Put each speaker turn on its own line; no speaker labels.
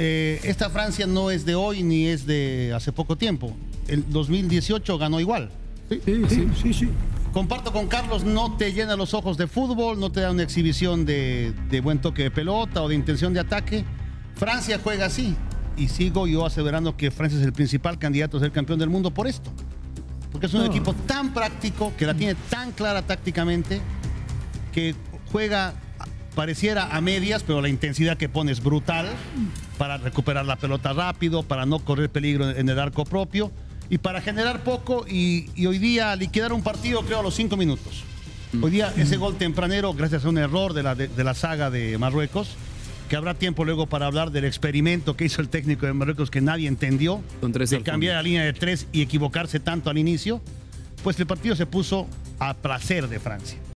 esta Francia no es de hoy ni es de hace poco tiempo. El 2018 ganó igual.
Sí.
Comparto con Carlos, no te llena los ojos de fútbol, no te da una exhibición de buen toque de pelota o de intención de ataque. Francia juega así. Y sigo yo aseverando que Francia es el principal candidato a ser campeón del mundo por esto. Porque es un equipo tan práctico, que la tiene tan clara tácticamente, que juega, pareciera a medias, pero la intensidad que pone es brutal para recuperar la pelota rápido, para no correr peligro en el arco propio y para generar poco y hoy día liquidar un partido, creo, a los 5 minutos. Hoy día ese gol tempranero, gracias a un error de la saga de Marruecos, que habrá tiempo luego para hablar del experimento que hizo el técnico de Marruecos que nadie entendió, de cambiar la línea de 3 y equivocarse tanto al inicio, pues el partido se puso a placer de Francia.